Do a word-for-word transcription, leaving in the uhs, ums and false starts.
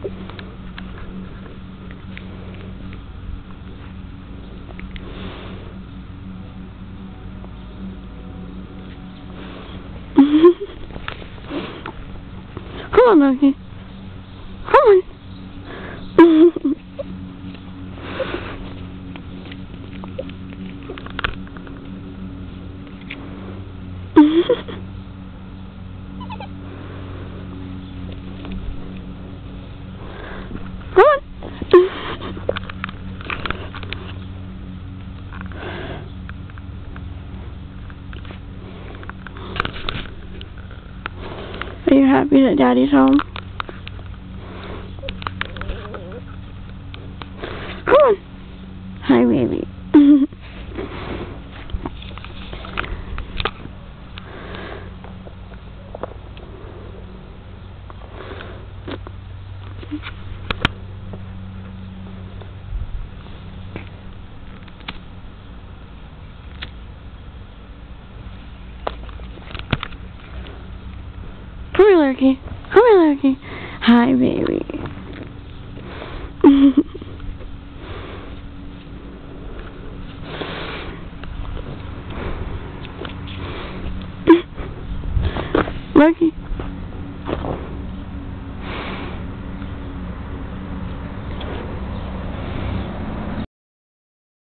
Come on, Loki. Come on. Come on. Are you happy that Daddy's home? Come on. Hi, baby. Come here, Loki. Come here, Loki. Hi, baby. Loki.